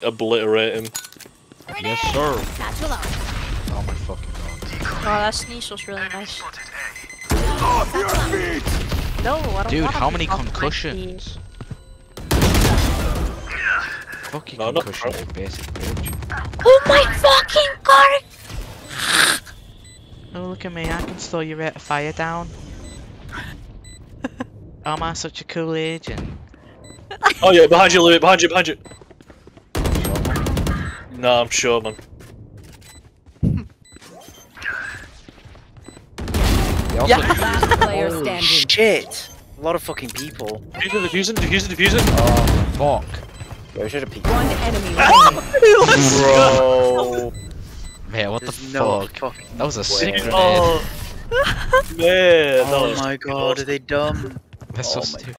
obliterate him. Yes, sir. Satchel out. Oh my fucking god. Oh, that sneeze was really nice. No, I don't Dude, wanna how be many off my concussions? Fuck your No, not concussion, you basic bitch. Oh my fucking god! Oh, look at me, I can slow your rate of fire down. Oh, am I such a cool agent? Oh yeah, behind you, Louis, behind you, behind you. Nah, I'm sure, man. Yeah. Last player Holy standing. shit! A lot of fucking people. Diffusing. Oh, Fuck. bro, should have peeked. One enemy remaining. Bro, Mate, what the there's no fuck? fucking That was a sick way. grenade. Oh, man, that Oh was my god, are they dumb? That's so Oh my stupid.